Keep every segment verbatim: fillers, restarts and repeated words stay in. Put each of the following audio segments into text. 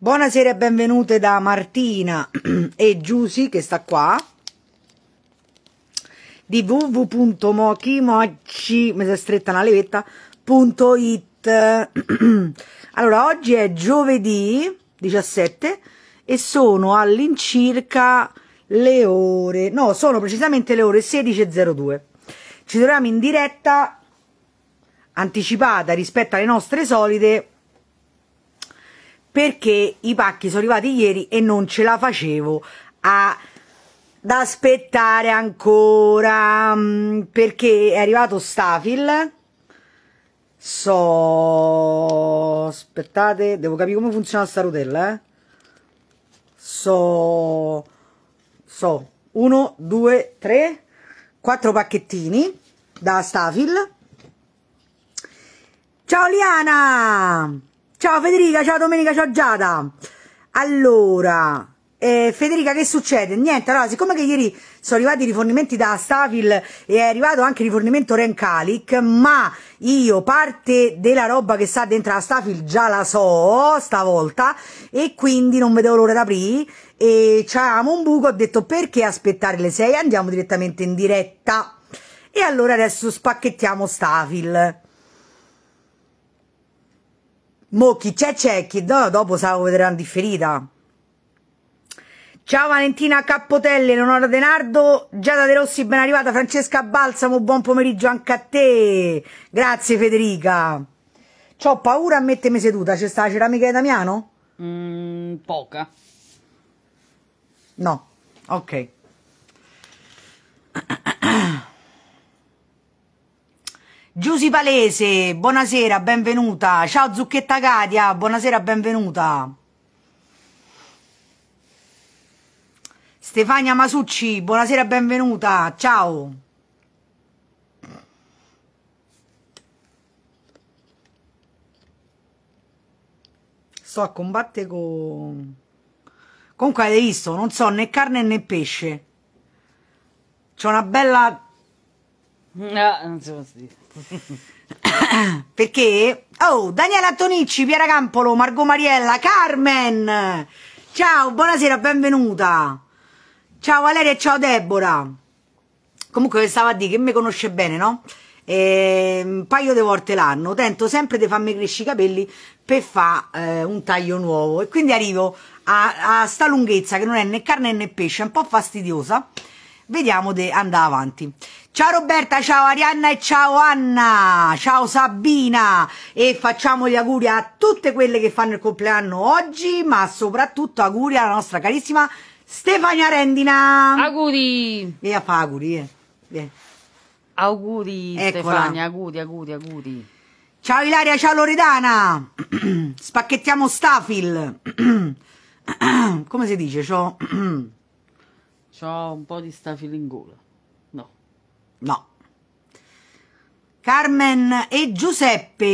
Buonasera e benvenute da Martina e Giusy che sta qua di w w w punto mochimochi mi si è stretta una levetta punto it. Allora, oggi è giovedì diciassette e sono all'incirca le ore, no, sono precisamente le ore sedici e zero due. Ci troviamo in diretta anticipata rispetto alle nostre solite, perché i pacchi sono arrivati ieri e non ce la facevo a, ad aspettare ancora, perché è arrivato Stafil. So, aspettate, devo capire come funziona sta rotella, eh. So, so, uno, due, tre, quattro pacchettini da Stafil. Ciao Liana! Ciao Federica, ciao Domenica, ciao Giada. Allora, eh, Federica, che succede? Niente, allora, siccome che ieri sono arrivati i rifornimenti da Stafil e è arrivato anche il rifornimento Rencalic, ma io parte della roba che sta dentro la Stafil già la so stavolta e quindi non vedevo l'ora di aprire e c'avevamo un buco, ho detto perché aspettare le sei, andiamo direttamente in diretta e allora adesso spacchettiamo Stafil. Mo chi c'è c'è, chi no, dopo stavo vedranno differita. Ciao Valentina Cappotelle, Leonora Denardo, Giada De Rossi, ben arrivata, Francesca Balsamo, buon pomeriggio anche a te. Grazie Federica. C'ho paura a mettermi seduta, c'è sta la ceramica di Damiano? Mm, poca. No, ok. Giusy Palese, buonasera, benvenuta. Ciao Zucchetta Katia, buonasera, benvenuta. Stefania Masucci, buonasera, benvenuta. Ciao. Sto a combattere con... Comunque avete visto, non so né carne né pesce. C'ho una bella... No, non si può dire. Perché? Oh, Daniela Tonicci, Piera Campolo, Margot Mariella, Carmen. Ciao, buonasera, benvenuta. Ciao Valeria e ciao Deborah. Comunque vi stavo a dire che mi conosce bene, no? E, un paio di volte l'anno tento sempre di farmi crescere i capelli per fare eh, un taglio nuovo e quindi arrivo a, a sta lunghezza che non è né carne né pesce, è un po' fastidiosa. Vediamo di andare avanti. Ciao Roberta, ciao Arianna e ciao Anna, ciao Sabina e facciamo gli auguri a tutte quelle che fanno il compleanno oggi, ma soprattutto auguri alla nostra carissima Stefania Rendina. Auguri. Vieni a fare auguri, eh. Vieni. Auguri. Eccola. Stefania, auguri, auguri, auguri. Ciao Ilaria, ciao Loredana. Spacchettiamo Stafil. Come si dice? C'ho... C'ho un po' di Stafil in gola. No. No. Carmen e Giuseppe.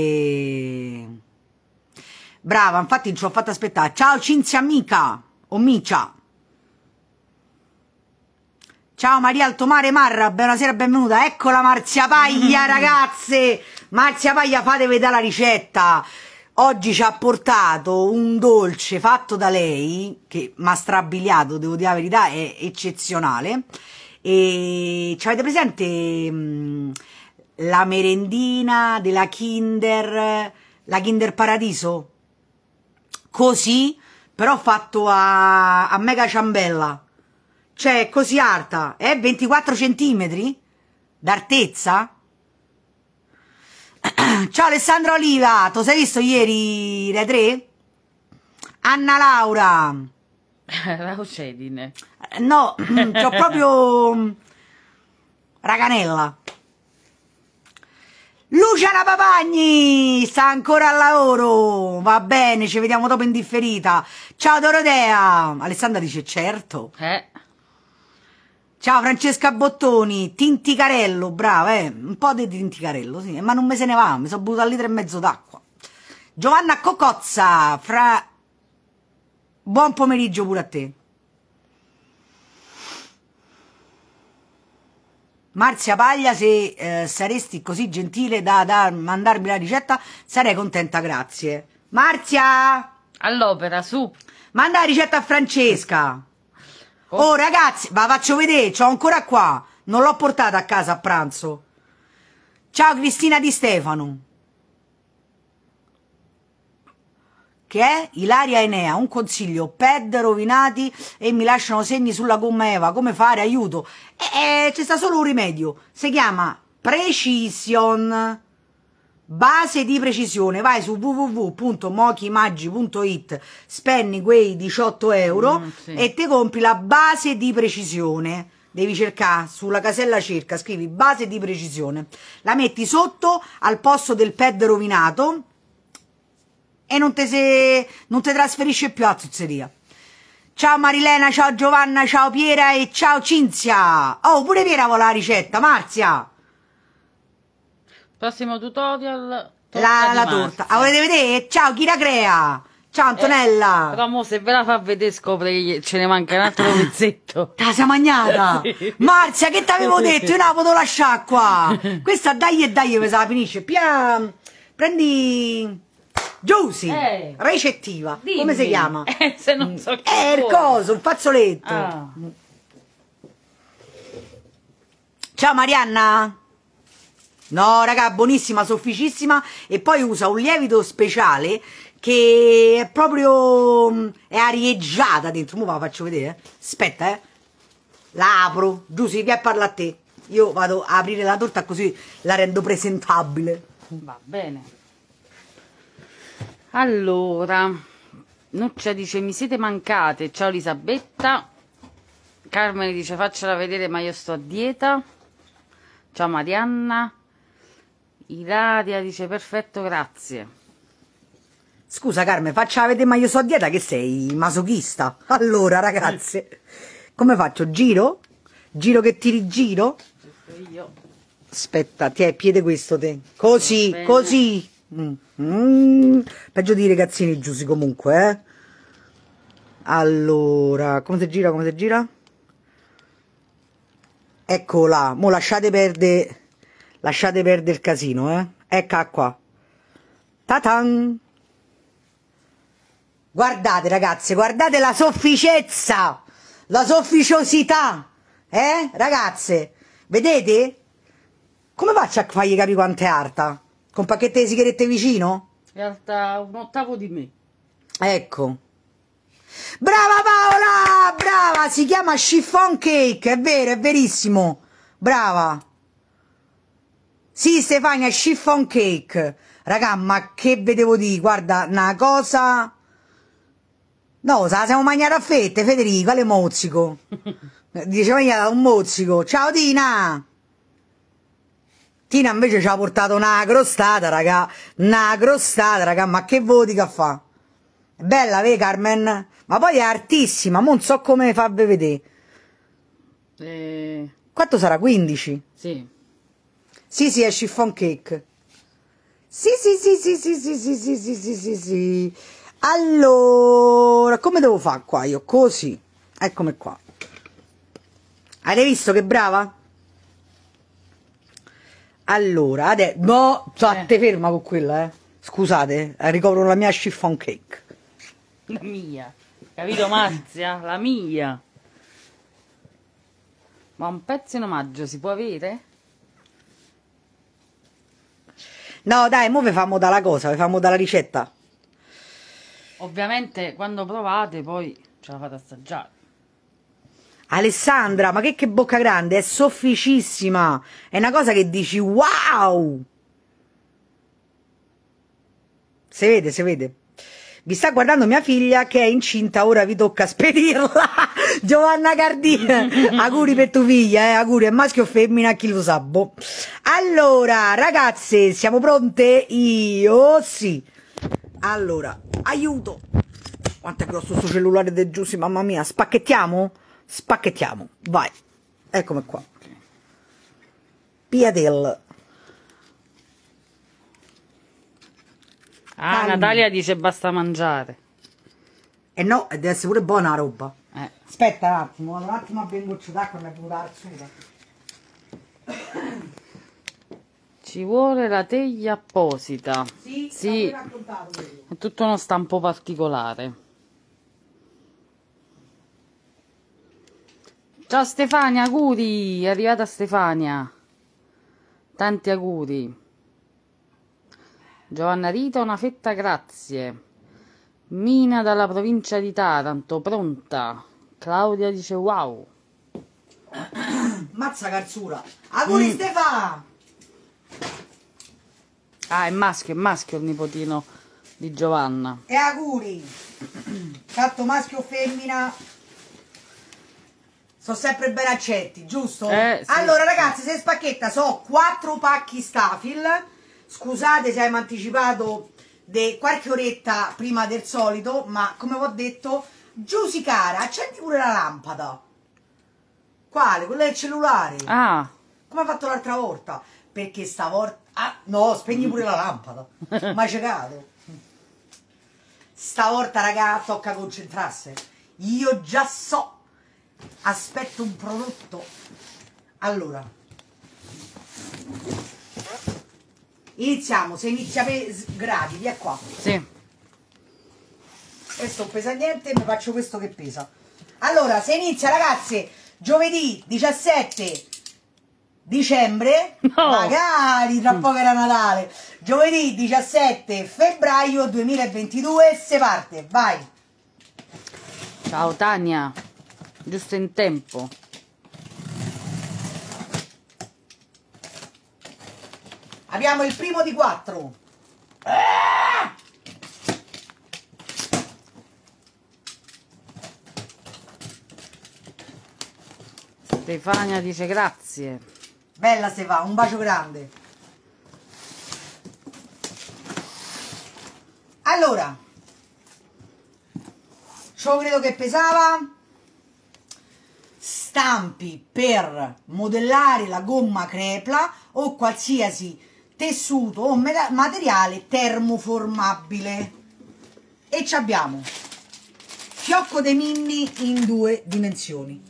Brava, infatti ci ho fatto aspettare. Ciao Cinzia Mica o Micia. Ciao Maria Altomare Marra, buonasera, benvenuta. Eccola Marzia Paglia, ragazze. Marzia Paglia, fatevi vedere la ricetta. Oggi ci ha portato un dolce fatto da lei, che mi ha strabiliato, devo dire la verità, è eccezionale. E ci avete presente mh, la merendina della Kinder, la Kinder Paradiso? Così, però fatto a, a mega ciambella. Cioè, così alta, è eh? ventiquattro centimetri d'altezza. Ciao Alessandra Oliva, tu sei visto ieri le tre? Anna Laura. La Ocedine. No, c'ho proprio Raganella. Luciana Papagni sta ancora al lavoro, va bene, ci vediamo dopo in differita. Ciao Dorotea. Alessandra dice certo. Eh. Ciao Francesca Bottoni, Tinticarello, brava, eh, un po' di Tinticarello, sì, ma non me se ne va, mi sono bevuto al litro e mezzo d'acqua. Giovanna Cocozza, fra... buon pomeriggio pure a te. Marzia Paglia, se eh, saresti così gentile da, da mandarmi la ricetta, sarei contenta, grazie. Marzia! All'opera, su. Manda la ricetta a Francesca. Oh. Oh ragazzi, va faccio vedere, c'ho ancora qua. Non l'ho portata a casa a pranzo. Ciao Cristina Di Stefano. Che è Ilaria Enea, un consiglio, pad rovinati e mi lasciano segni sulla gomma Eva, come fare, aiuto. E, e c'è sta solo un rimedio, si chiama Precision, base di precisione. Vai su w w w punto mochimaggi punto it, spendi quei diciotto euro Mm, sì. e ti compri la base di precisione. Devi cercare sulla casella cerca, scrivi base di precisione, la metti sotto al posto del pad rovinato e non te, se, non te trasferisce più a zozzeria. Ciao Marilena, ciao Giovanna, ciao Piera e ciao Cinzia. Oh, pure Piera vuole la ricetta, Marzia. Prossimo tutorial. torta La, di la Marzia. torta. La volete vedere? Ciao Chira Crea. Ciao Eh, Antonella. però mo se ve la fa vedere scopre che ce ne manca un altro pezzetto. Te la sei magnata? Sì. Marzia, che t'avevo detto? Io non la potevo lasciare qua. Questa dai e dai mi sa finisce. Pia, prendi Giusy, Eh. recettiva. Dimmi. Come si chiama? Eh, se non so che È il vuoi. coso, un fazzoletto. Ah. Ciao Marianna. No, raga, buonissima, sofficissima. E poi usa un lievito speciale che è proprio mm, è arieggiata dentro. Mo' ve la faccio vedere. Aspetta, eh. La apro. Giusy, vieni a parlare a te. Io vado a aprire la torta così la rendo presentabile. Va bene. Allora, Nuccia dice mi siete mancate. Ciao Elisabetta. Carmine dice faccela vedere ma io sto a dieta. Ciao Marianna. Ilaria dice perfetto, grazie. Scusa Carmen, faccia vedere, ma io so a dieta che sei masochista. Allora, ragazze, come faccio? Giro? Giro che ti rigiro? Io. Aspetta, ti è piede questo te. Così, Va bene. così. Mm. Mm. Peggio di ragazzini giusti comunque, eh. Allora, come si gira, come si gira? Eccola, mo lasciate perdere, lasciate perdere il casino, eh. Eccola qua. Ta-tan. Guardate ragazze, guardate la sofficezza, la sofficiosità, eh ragazze, vedete? Come faccio a fargli capire quanto è alta? Con un pacchetto di sigarette vicino? In realtà un ottavo di me. Ecco. Brava Paola, brava, si chiama chiffon cake, è vero, è verissimo, brava. Sì Stefania, chiffon cake, raga, ma che vedevo di, guarda, una cosa... No, se la siamo mangiata a fette, Federico, quale mozzico? Dice mangiata un mozzico. Ciao Tina! Tina invece ci ha portato una crostata, raga. Una crostata, raga, ma che voti che fa? È bella, vedi Carmen? Ma poi è altissima, mo non so come farvi vedere. Eh, Quanto sarà? quindici? sì. Sì, sì, è chiffon cake. Sì, sì, sì, sì, sì, sì, sì, sì, sì, sì, sì, sì. Allora, come devo fare qua io? Così. Eccomi qua. Avete visto che brava? Allora, adesso... No, state Eh. ferma con quella, eh. Scusate, eh, ricopro la mia chiffon cake. La mia. Capito Marzia? La mia. Ma un pezzo in omaggio si può avere? No, dai, mo vi famo dalla cosa, vi famo dalla ricetta. Ovviamente quando provate poi ce la fate assaggiare. Alessandra, ma che, che bocca grande, è sofficissima. È una cosa che dici wow. Si vede, si vede. Vi sta guardando mia figlia che è incinta, ora vi tocca spedirla. Giovanna Cardina, auguri per tua figlia, eh, auguri, è maschio o femmina, chi lo sa, boh. Allora, ragazze, siamo pronte? Io sì. Allora, aiuto. Quanto è grosso sto cellulare del Giussi, mamma mia. Spacchettiamo? Spacchettiamo, vai. Eccomi qua. Piatel. Ah, Calma. Natalia dice basta mangiare. E no, e deve essere pure buona la roba. Eh. Aspetta un attimo, vado un attimo a bere un goccio d'acqua e mi è venuta la suda. Ci vuole la teglia apposita. Sì, Sì, l'avevo raccontato quello. è tutto uno stampo particolare. Ciao Stefania, auguri, è arrivata Stefania. Tanti auguri. Giovanna Rita, una fetta, grazie. Mina dalla provincia di Taranto, pronta. Claudia dice wow. Mazza carzura. Auguri Mm. Stefano! Ah, è maschio, è maschio il nipotino di Giovanna. E auguri. Fatto maschio o femmina. Sono sempre ben accetti, giusto? Eh, sì. Allora ragazzi, se spacchetta so quattro pacchi Stafil. Scusate se abbiamo anticipato di qualche oretta prima del solito, ma come vi ho detto, Giusy cara, accendi pure la lampada. Quale? Quella del cellulare. Ah, Come ha fatto l'altra volta? Perché stavolta... Ah, no, spegni pure la lampada. Mai ciecato. Stavolta, raga, tocca concentrarsi. Io già so. Aspetto un prodotto. Allora. Iniziamo. Se inizia per gradi, via qua. sì. Questo non pesa niente, mi faccio questo che pesa. Allora, se inizia, ragazzi, giovedì diciassette dicembre, No. magari tra poco era Natale, giovedì diciassette febbraio duemilaventidue, se parte, vai. Ciao Tania, giusto in tempo. Abbiamo il primo di quattro. Stefania dice grazie. Bella Stefano, un bacio grande. Allora, ciò credo che pesava. Stampi per modellare la gomma crepla o qualsiasi tessuto o materiale termoformabile. E ci abbiamo fiocco dei Minni in due dimensioni.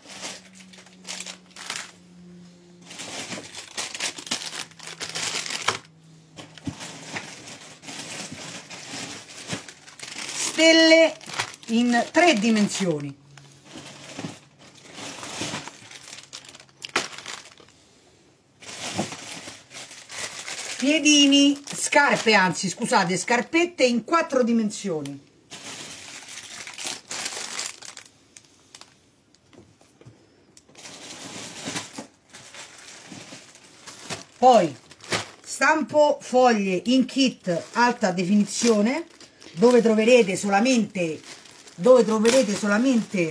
Stelle in tre dimensioni. Piedini, scarpe, anzi scusate, scarpette in quattro dimensioni. Poi stampo foglie in kit alta definizione, dove troverete solamente dove troverete solamente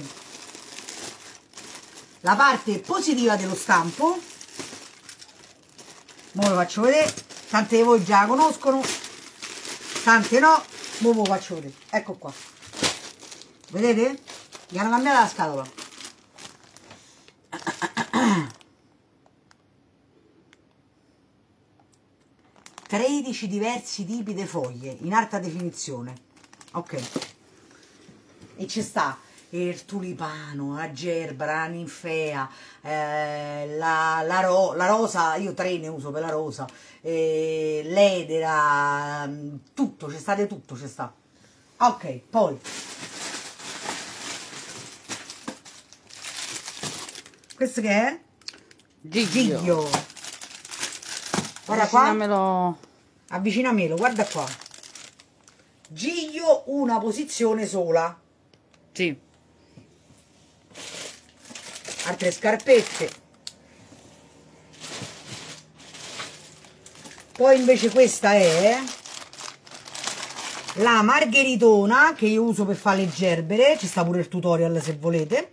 la parte positiva dello stampo. Ora lo faccio vedere, tante di voi già la conoscono, tante no, ora ve lo faccio vedere. Ecco qua, vedete? Gli hanno cambiato la scatola. tredici diversi tipi di foglie in alta definizione, ok? E ci sta il tulipano, la gerbera, la ninfea, eh, la, la, ro, la rosa, io tre ne uso per la rosa, eh, l'edera, tutto, c'è sta di tutto, c'è sta. Ok, poi questo che è? Giglio. Giglio. Guarda qua, Avvicinamelo. avvicinamelo, guarda qua. Giglio, una posizione sola. Sì. Altre scarpette. Poi invece questa è la margheritona che io uso per fare le gerbere, ci sta pure il tutorial se volete,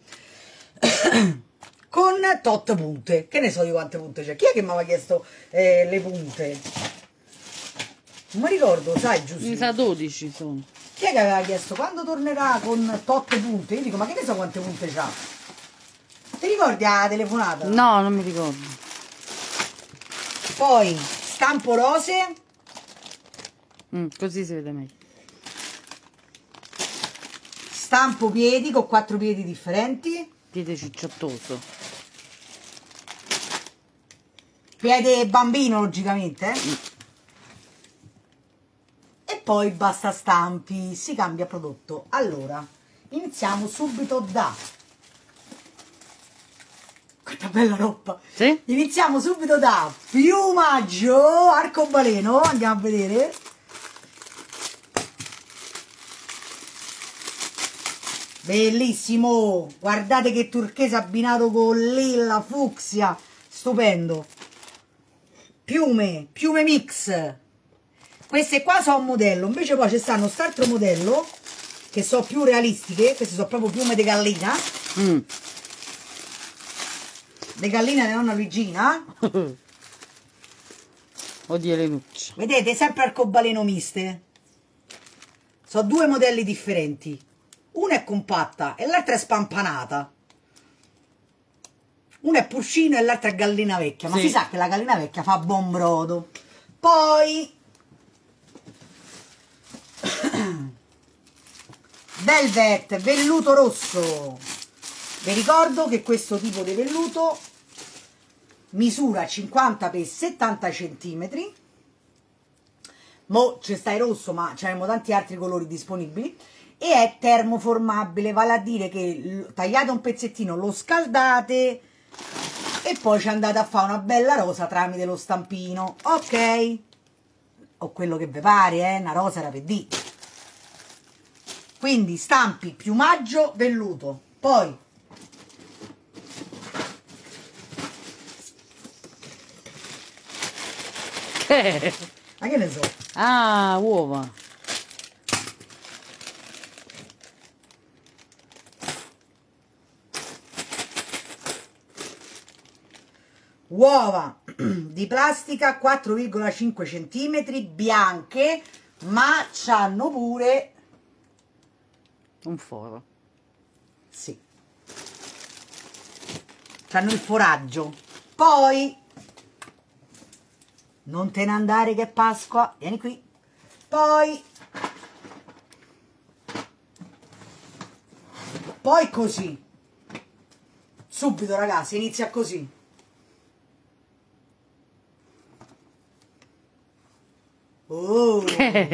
con tot punte. Che ne so di quante punte c'è? Chi è che mi aveva chiesto eh, le punte? Non mi ricordo, sai Giusy? Mi sa dodici sono. Chi è che aveva chiesto quando tornerà con tot punte? Io dico, ma che ne so quante punte c'ha? Ti ricordi la telefonata? No, non mi ricordo. Poi stampo rose. Mm, così si vede meglio. Stampo piedi con quattro piedi differenti. Piede cicciottoso. piede bambino logicamente, eh? E poi basta stampi, si cambia prodotto. Allora, iniziamo subito da... Quanta bella roba! Sì? Iniziamo subito da piumaggio arcobaleno, andiamo a vedere. Bellissimo, guardate che turchese abbinato con lilla, fucsia, stupendo. Piume, piume mix. Queste qua sono un modello, invece poi ci stanno quest'altro modello che sono più realistiche, queste sono proprio piume di gallina. Mm. Le galline di nonna Luigina. Oddio le nucce. Vedete, sempre arcobaleno miste. Sono due modelli differenti. Una è compatta e l'altra è spampanata. Una è pulcino e l'altra è gallina vecchia. Ma sì, si sa che la gallina vecchia fa buon brodo. Poi Velvet, velluto rosso. Vi ricordo che questo tipo di velluto misura cinquanta per settanta centimetri. Mo c'è sta il rosso, ma c'erano tanti altri colori disponibili. E è termoformabile, vale a dire che tagliate un pezzettino, lo scaldate e poi ci andate a fare una bella rosa tramite lo stampino. Ok? O quello che vi pare, eh? Una rosa era per dì. Quindi stampi, piumaggio, velluto. Poi che? ma che ne so? Ah, uova. Uova di plastica quattro virgola cinque centimetri, bianche, ma c'hanno pure Un foro. sì, c'hanno il foraggio. Poi non te ne andare che è Pasqua, vieni qui. Poi poi così subito, ragazzi, inizia così. Oh,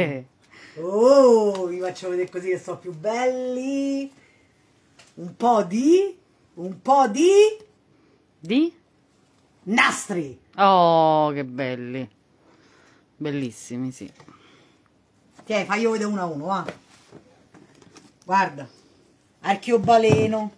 oh, vi faccio vedere così che sono più belli. Un po' di un po' di Di? nastri. Oh, che belli. Bellissimi, sì. Tieni, fai io vedere uno a uno, va. Guarda, archiobaleno.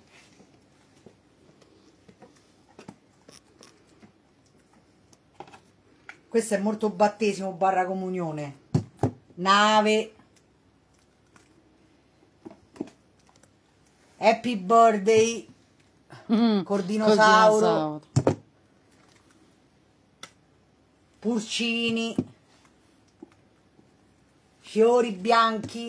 Questo è molto battesimo barra comunione. Nave. Happy birthday. Mm, Col col dinosauro. dinosauro. Pulcini. Fiori bianchi.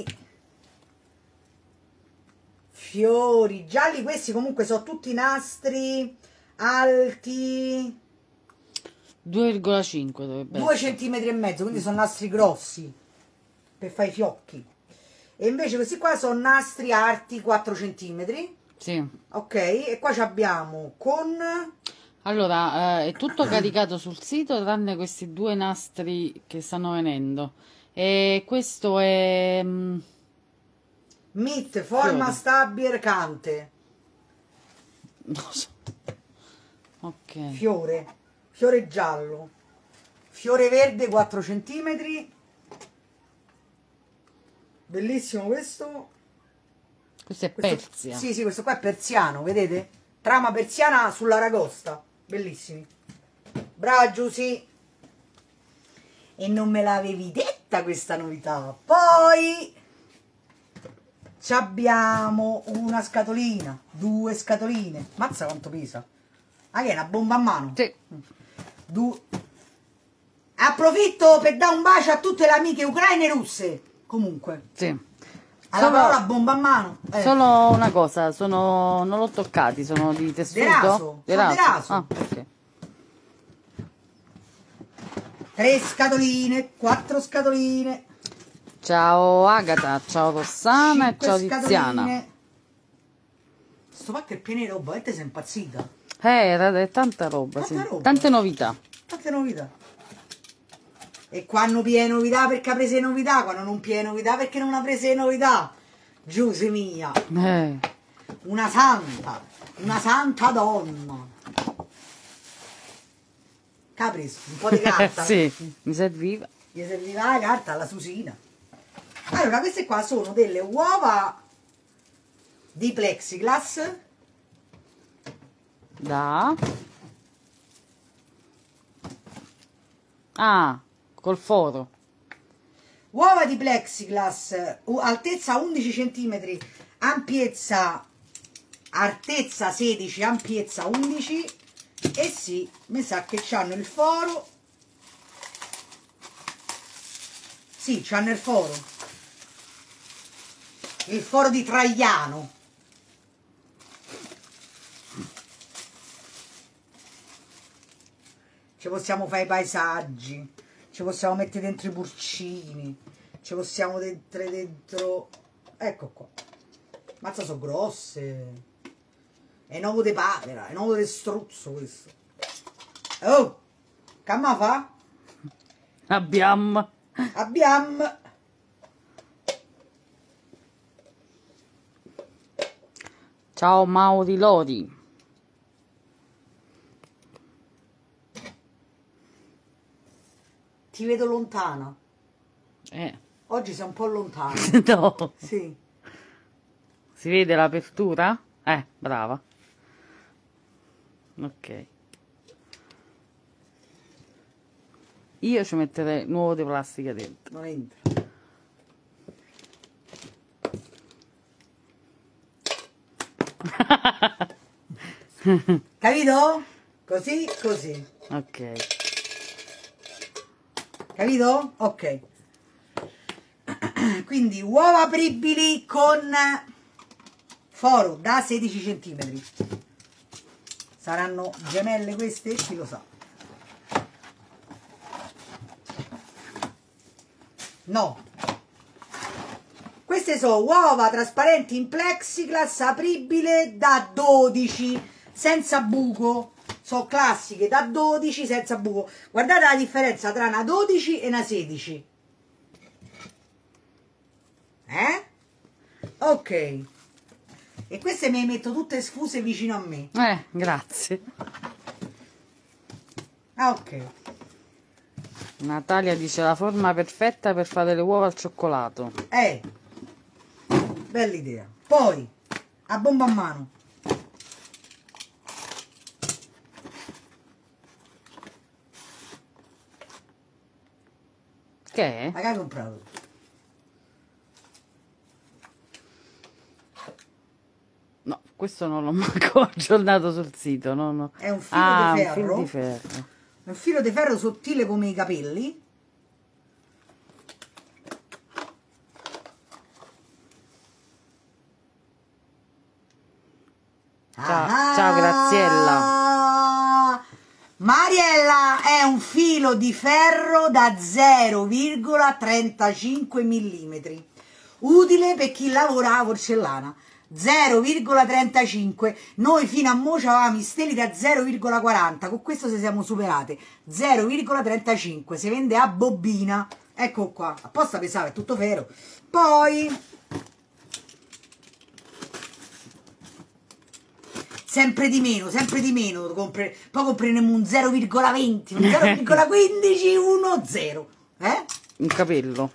Fiori gialli. Questi comunque sono tutti nastri alti due virgola cinque dovrebbe due essere. centimetri e mezzo, quindi sono nastri grossi per fare i fiocchi. E invece questi qua sono nastri alti quattro centimetri. Sì. Ok, e qua ci abbiamo con Allora, eh, è tutto caricato sul sito tranne questi due nastri che stanno venendo. E questo è... mm, Meat, forma Fiori. stabile recante. non lo so. Ok. Fiore, fiore giallo, fiore verde quattro centimetri. Bellissimo questo. Questo è Questo- Perzia. Sì, sì, questo qua è persiano, vedete? Trama persiana sull'aragosta. Bellissimi. Brava Giusy. E non me l'avevi detta questa novità. Poi ci abbiamo una scatolina, due scatoline. Mazza quanto pesa. Ah, che è una bomba a mano? Sì. Du- Approfitto per dare un bacio a tutte le amiche ucraine e russe. Comunque, Sì. alla Solo- parola bomba a mano. Eh. Solo una cosa, sono... non l'ho toccati, sono di tessuto? raso, Di sono di raso. raso. Ah, ok. Tre scatoline, quattro scatoline. Ciao Agata, ciao Rossana e cinque ciao Tiziana. scatoline. Sto pacco è pieno di roba, e te sei impazzita. Eh, era è tanta roba, Tanta sì. roba. Tante novità. Tante novità. E quando piene novità perché ha preso novità, quando non piene novità perché non ha preso novità. Giuse mia. Eh. Una santa. Una santa donna. Capisco, un po' di carta. Sì, mi serviva. Gli serviva la carta alla Susina. Allora, queste qua sono delle uova di plexiglass. Da. Ah, col foro. Uova di plexiglass, u- altezza undici centimetri, ampiezza, altezza sedici, ampiezza undici. E sì, mi sa che c'hanno il foro. Sì, c'hanno il foro. Il foro di Traiano. Ci possiamo fare i paesaggi, ci possiamo mettere dentro i pulcini, ci possiamo mettere dentro... Ecco qua. Mazza, sono grosse. È nuovo di papera, è nuovo di struzzo questo. Oh, che ma fa? Abbiamo. Abbiamo. Ciao Mauri Lori. Ti vedo lontana. Eh. Oggi sei un po' lontana. No. Sì. Si vede l'apertura? Eh, brava. Ok. Io ci metterei nuovo di plastica dentro. Non entra. Capito? Così, così. Ok. Capito? Ok. Quindi uova apribili con foro da sedici centimetri. Saranno gemelle queste? Chi lo sa? No. Queste sono uova trasparenti in plexiglass apribile da dodici senza buco. Sono classiche da dodici senza buco. Guardate la differenza tra una dodici e una sedici. Eh? Ok. E queste me le metto tutte sfuse vicino a me. Eh, grazie. Ah, ok. Natalia dice la forma perfetta per fare le uova al cioccolato. Eh. Bella idea. Poi, a bomba a mano. Che è? Ma che hai comprato? No, questo non l'ho manco aggiornato sul sito. No, no. È un filo ah, di un ferro. filo di ferro. Un filo di ferro sottile come i capelli. Ciao, Ah, ciao Graziella. Mariella, è un filo di ferro da zero virgola trentacinque millimetri, utile per chi lavora a porcellana. zero virgola trentacinque. Noi fino a mo' avevamo i steli da zero virgola quaranta, con questo se siamo superate. zero virgola trentacinque, si vende a bobina. Ecco qua, apposta pesava, è tutto ferro. Poi sempre di meno, sempre di meno. Compre... Poi compreremo un zero virgola venti, un zero virgola quindici, uno zero. Eh? Un capello.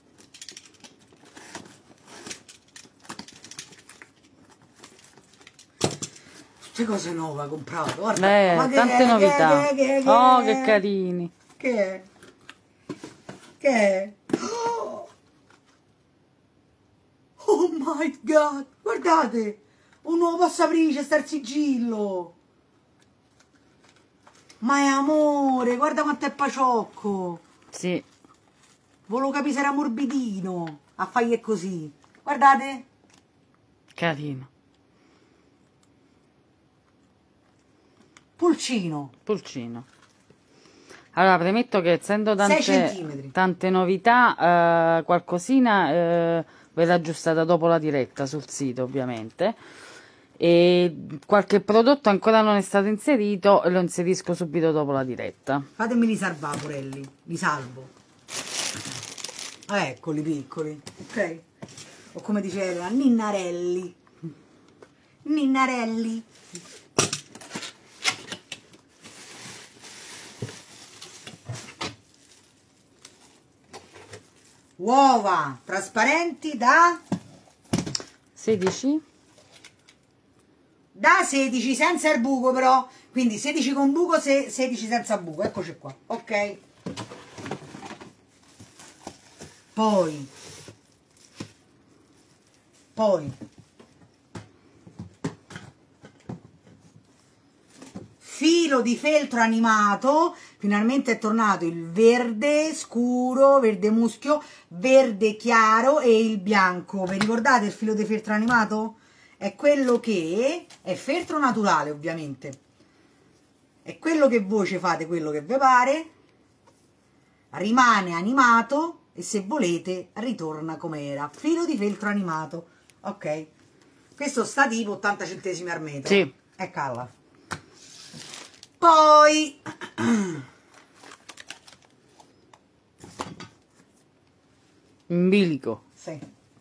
Tutte cose nuove ha comprato. Guarda, Eh, ma che tante è, novità. Che è, che è, che Oh, è? che carini. Che è? Che è? Oh, oh my god, guardate! Un nuovo passaprice, sta il sigillo. Ma è amore, guarda quanto è paciocco. Sì. Volevo capire se era morbidino. A faglie così. Guardate. Carino. Pulcino. Pulcino. Allora, premetto che essendo sei tante, centimetri. tante novità, eh, qualcosina eh, ve l'ho aggiustata dopo la diretta sul sito, ovviamente. e qualche prodotto ancora non è stato inserito e lo inserisco subito dopo la diretta. Fatemi risalvare, Porelli, li salvo. Ah, eccoli piccoli, ok? O come dice Elena, Ninnarelli. Ninnarelli. Uova trasparenti da sedici, da sedici senza il buco, però, quindi sedici con buco, sedici senza buco, eccoci qua, ok? Poi poi filo di feltro animato, finalmente è tornato il verde scuro, verde muschio, verde chiaro e il bianco. Vi ricordate il filo di feltro animato? È quello che è feltro naturale, ovviamente. È quello che voi ci fate, quello che vi pare, rimane animato e se volete ritorna come era. Filo di feltro animato, ok? Questo sta tipo ottanta centesimi al metro. Sì. Eccola. Poi in bilico. sì.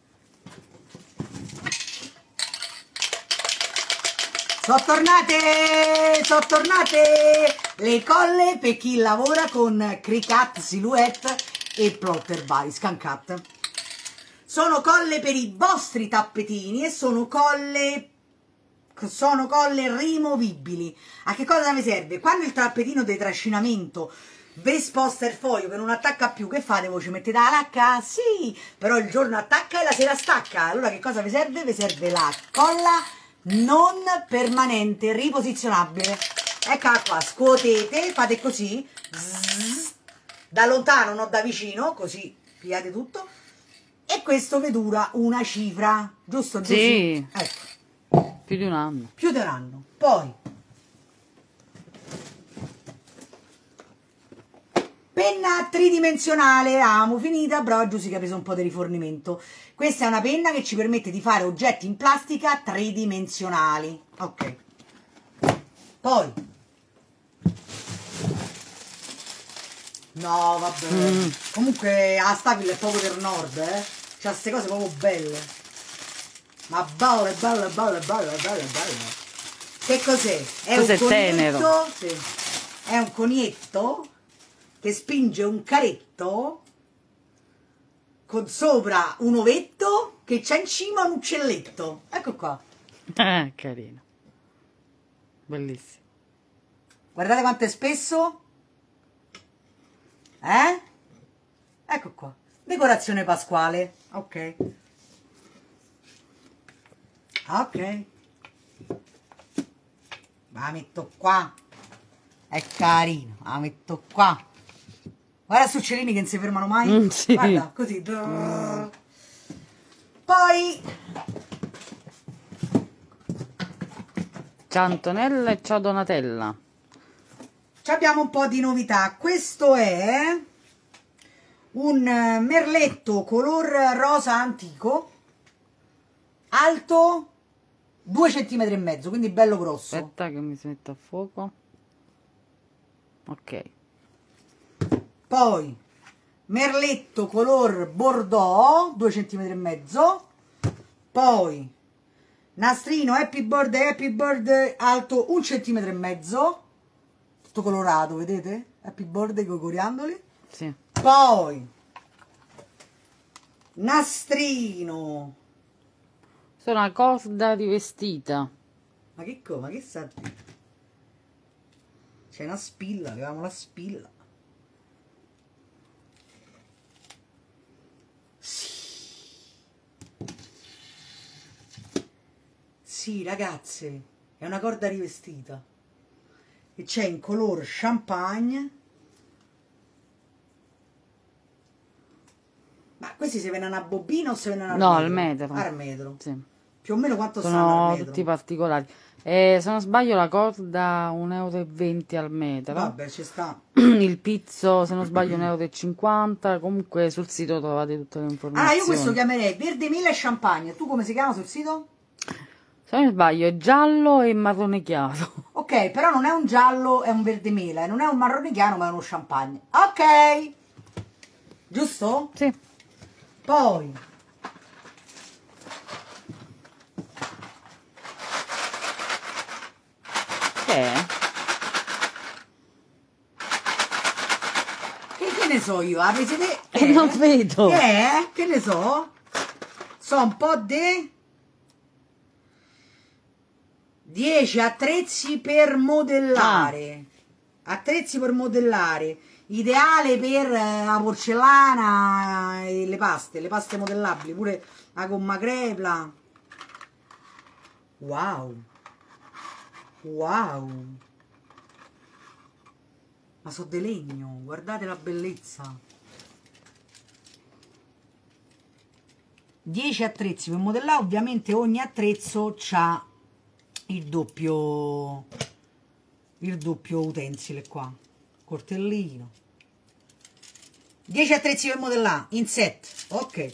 Sono tornate, sono tornate le colle per chi lavora con Cricut, Silhouette e Plotter by Scancat. Sono colle per i vostri tappetini e sono colle sono colle rimovibili. A che cosa vi serve? Quando il tappetino di trascinamento vi sposta il foglio che non attacca più, che fate? Voi ci mettete la lacca? Sì, però il giorno attacca e la sera stacca. Allora che cosa vi serve? Vi serve la colla non permanente, riposizionabile. Eccola qua, scuotete, fate così, zzz, da lontano, non da vicino, così pigliate tutto. E questo vi dura una cifra, giusto? Sì. Ecco. Più di un anno. Più di un anno. Poi penna tridimensionale, amo finita, però giù si capisce un po' di rifornimento. Questa è una penna che ci permette di fare oggetti in plastica tridimensionali. Ok. Poi no, vabbè. Mm. Comunque a Stabile è proprio del nord, eh. C'ha queste cose proprio belle. Ma belle, belle, belle, belle, belle, belle. Che cos'è? È Cos'è un conietto, tenero? sì. È un conietto che spinge un caretto con sopra un ovetto che c'è in cima un uccelletto. Ecco qua. Ah, carino. Bellissimo. Guardate quanto è spesso. Eh? Ecco qua. Decorazione pasquale. Ok. Ok, la metto qua, è carino, la metto qua. Guarda su uccellini che non si fermano mai. Mm, sì. Guarda, così. Poi Ciao Antonella e ciao Donatella. abbiamo un po' di novità. Questo è un merletto color rosa antico, alto due centimetri e mezzo, quindi bello grosso. Aspetta che mi si mette a fuoco. Ok. Poi merletto color bordeaux, due centimetri e mezzo. Poi nastrino Happy Birthday, Happy Birthday, alto un centimetro e mezzo, tutto colorato, vedete? Happy Birthday con i coriandoli. Sì. Poi nastrino. Sono una corda rivestita. Ma che cosa? Ma che sa? C'è una spilla, avevamo la spilla. Sì. Sì, ragazze, è una corda rivestita. E c'è in color champagne. Ma questi si vendono a bobina o si vendono al No, metro? al metro. Al metro. Sì. Più o meno quanto stanno Sono al metro? tutti particolari. E se non sbaglio la corda un euro e venti al metro. Vabbè, ci sta. Il pizzo, se non sbaglio, un euro e cinquanta. Comunque sul sito trovate tutte le informazioni. Ah, io questo chiamerei verde mela e champagne. Tu come si chiama sul sito? Se non mi sbaglio è giallo e marrone chiaro. Ok, però non è un giallo, è un verde mela, non è un marrone chiaro, ma è uno champagne. Ok, giusto? Sì. Poi Che è? che, che ne so io, apri siete... Eh, non vedo. Che è? Che ne so? So un po' di dieci attrezzi per modellare. Attrezzi per modellare. Ideale per eh, la porcellana e le paste, le paste modellabili, pure la gomma crepla. Wow. Wow. Ma so di legno, guardate la bellezza. dieci attrezzi per modellare, ovviamente ogni attrezzo ha il doppio il doppio utensile qua, coltellino. dieci attrezzi per modellare in set, ok.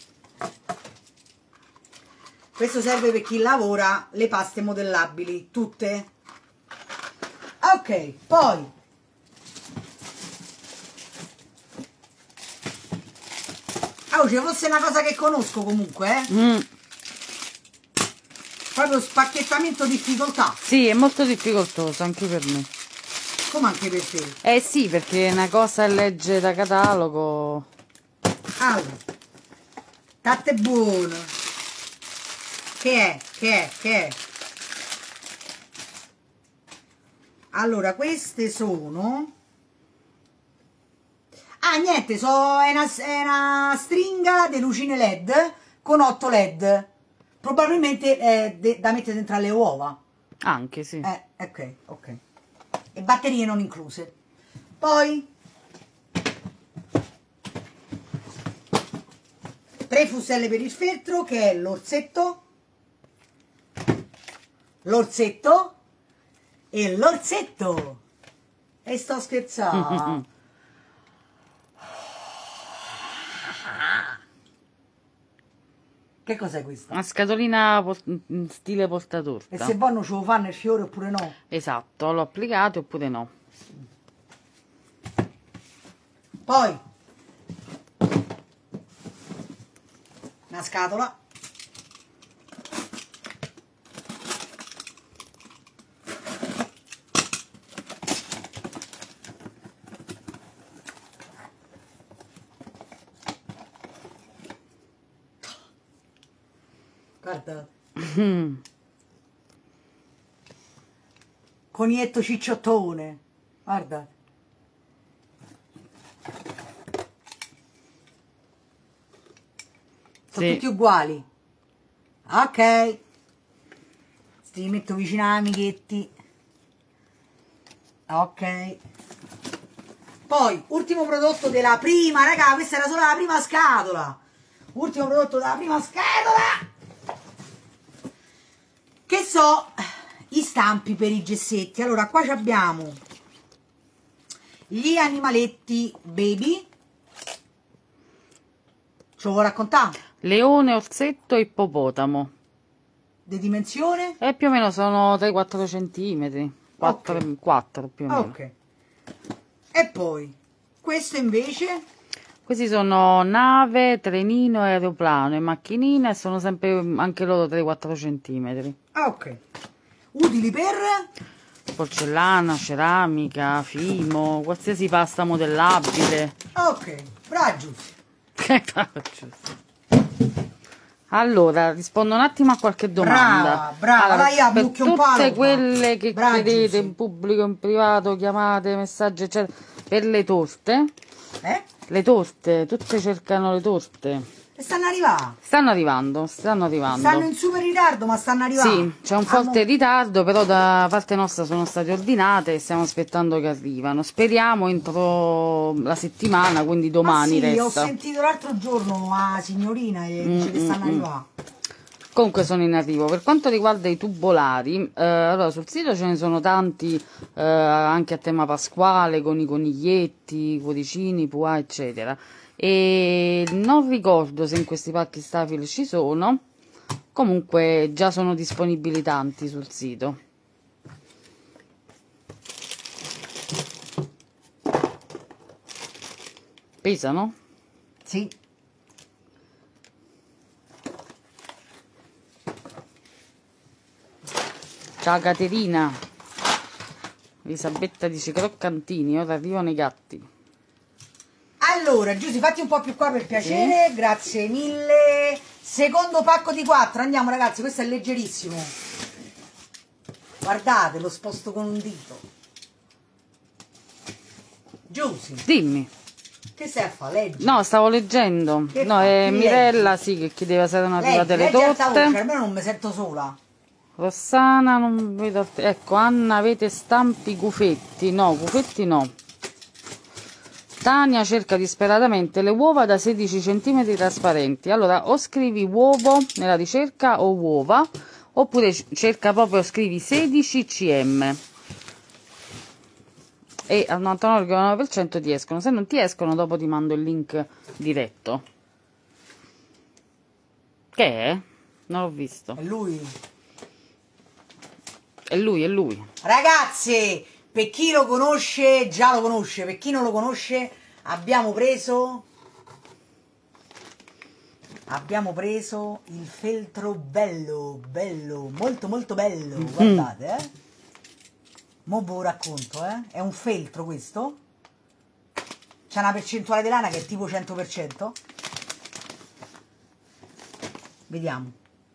Questo serve per chi lavora le paste modellabili, tutte. Ok, poi oh, ci fosse una cosa che conosco comunque, eh? Mm. Proprio spacchettamento difficoltà. Sì, è molto difficoltoso anche per me. Come anche per te. Eh sì, perché una cosa è legge da catalogo. Allora, tatte buono. Che è? Che è? Che è? Allora, queste sono... Ah, niente, so, è, una, è una stringa di lucine led con otto led. Probabilmente è de, da mettere dentro alle uova. Anche sì. Eh, ok, ok. E batterie non incluse. Poi tre fustelle per il feltro, che è l'orsetto, l'orsetto e l'orsetto. E sto scherzando. Che cos'è questa? Una scatolina port- in stile portatorta. E se voi non ce lo fanno il fiore oppure no? Esatto, l'ho applicato oppure no. Poi una scatola, guarda, conietto cicciottone, guarda. Sono Sì. tutti uguali. Ok. Ti metto vicino ai amichetti. Ok. Poi, ultimo prodotto della prima, raga, questa era solo la prima scatola. Ultimo prodotto della prima scatola. Che so, i stampi per i gessetti. Allora, qua abbiamo gli animaletti baby. Ce lo vuoi raccontare? Leone, orsetto e ippopotamo. Di dimensione? E più o meno sono tre quattro centimetri. quattro, Ok. quattro più o meno. Ok. E poi, questo invece... Questi sono nave, trenino e aeroplano e macchinina e sono sempre anche loro tre quattro centimetri. Ah, ok. Utili per... Porcellana, ceramica, fimo, qualsiasi pasta modellabile. Ok, brava giusto. Allora, rispondo un attimo a qualche domanda. Brava, brava, Allora, dai, per ammucchia un po' la tutte roba. quelle che Brava, chiedete Giusy. in pubblico, in privato, chiamate, messaggi, eccetera, per le torte, Eh? le torte, tutte cercano le torte. E stanno arrivando. Stanno arrivando, stanno arrivando. Stanno in super ritardo, ma stanno arrivando. Sì, c'è un forte ritardo, però da parte nostra sono state ordinate e stiamo aspettando che arrivano. Speriamo entro la settimana, quindi domani Ah, sì, ho resta. sentito l'altro giorno la signorina che dice che stanno arrivando. Comunque sono in arrivo. Per quanto riguarda i tubolari, eh, allora sul sito ce ne sono tanti, eh, anche a tema pasquale, con i coniglietti, i cuoricini, puà, eccetera. E non ricordo se in questi pacchi Stafil ci sono. Comunque già sono disponibili tanti sul sito. Pesano? Sì. Ciao Caterina. Elisabetta dice croccantini, ora arrivano i gatti. Allora, Giusy, fatti un po' più qua per piacere, sì. Grazie mille. Secondo pacco di quattro, andiamo ragazzi, questo è leggerissimo. Guardate, lo sposto con un dito. Giusy. Dimmi. Che stai a fare? Leggi? No, stavo leggendo. Che no, fa? è Chi Mirella, leggi? sì, che chiedeva se erano Leggi, arrivate le leggi torte. altavoce, almeno non mi sento sola. Rossana, non vedo. Ecco, Anna, avete stampi gufetti? No, gufetti no. Tania cerca disperatamente le uova da sedici centimetri trasparenti. Allora, o scrivi uovo nella ricerca o uova, oppure cerca proprio, scrivi sedici centimetri. E al novantanove virgola nove per cento ti escono. Se non ti escono, dopo ti mando il link diretto. Che è? Non l'ho visto. È lui. È lui, è lui. Ragazzi, per chi lo conosce, già lo conosce. Per chi non lo conosce, abbiamo preso... Abbiamo preso il feltro bello, bello, molto molto bello. Mm. Guardate, eh. Mo ve lo racconto, eh. È un feltro questo. C'è una percentuale di lana che è tipo cento per cento. Vediamo.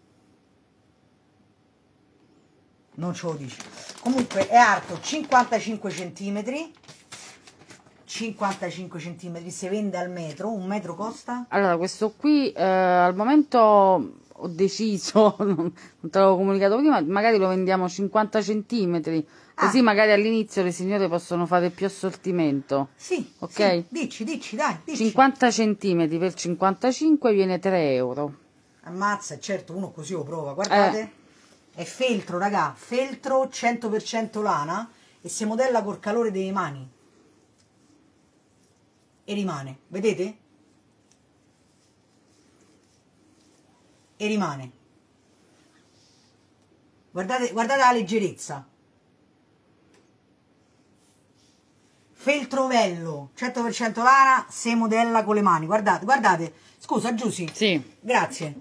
Non ce lo dice. Comunque è alto cinquantacinque centimetri. cinquantacinque centimetri, si vende al metro. Un metro costa? Allora, questo qui eh, al momento ho deciso, non, non te l'avevo comunicato prima, magari lo vendiamo cinquanta centimetri. Così ah. magari all'inizio le signore possono fare più assortimento. Sì, ok? Sì. Dici, dici, dai, dici. cinquanta centimetri per cinquantacinque viene tre euro. Ammazza, certo, uno così lo prova. Guardate, eh. è feltro, raga, feltro cento per cento lana e si modella col calore delle mani. E rimane, vedete? E rimane. Guardate, guardate la leggerezza. Feltrovello, cento per cento lana, si modella con le mani. Guardate, guardate. Scusa, Giusy. Sì. Grazie.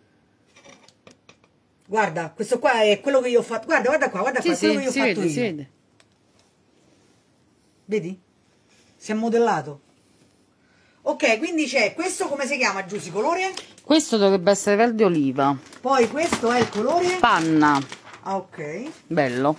Guarda, questo qua è quello che io ho fatto. Guarda, guarda qua, guarda sì, qua, sì, quello che io ho si fatto vede, io. Si vede. Vedi? Si è modellato. Ok, quindi c'è questo, come si chiama, Giusy, colore? Questo dovrebbe essere verde oliva. Poi questo è il colore? Panna. Ah, ok. Bello.